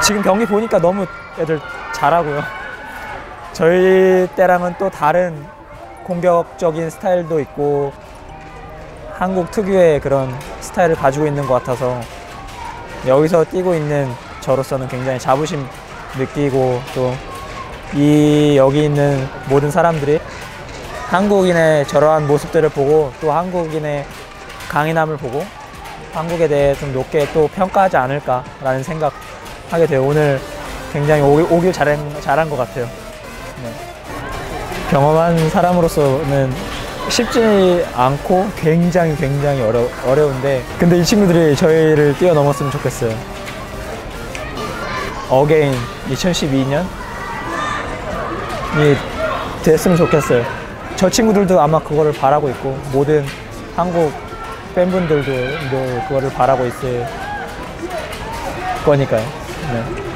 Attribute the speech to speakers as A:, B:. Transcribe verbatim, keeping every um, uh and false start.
A: 지금 경기 보니까 너무 애들 잘하고요. 저희 때랑은 또 다른 공격적인 스타일도 있고 한국 특유의 그런 스타일을 가지고 있는 것 같아서 여기서 뛰고 있는 저로서는 굉장히 자부심 느끼고 또 이 여기 있는 모든 사람들이 한국인의 저러한 모습들을 보고 또 한국인의 강인함을 보고 한국에 대해 좀 높게 또 평가하지 않을까라는 생각하게 돼요. 오늘 굉장히 오길, 오길 잘한, 잘한 것 같아요. 네. 경험한 사람으로서는 쉽지 않고 굉장히 굉장히 어려, 어려운데 근데 이 친구들이 저희를 뛰어넘었으면 좋겠어요. 어게인 이천십이 년이 됐으면 좋겠어요. 저 친구들도 아마 그거를 바라고 있고 모든 한국 팬분들도 그거를 바라고 있을 거니까요. 네.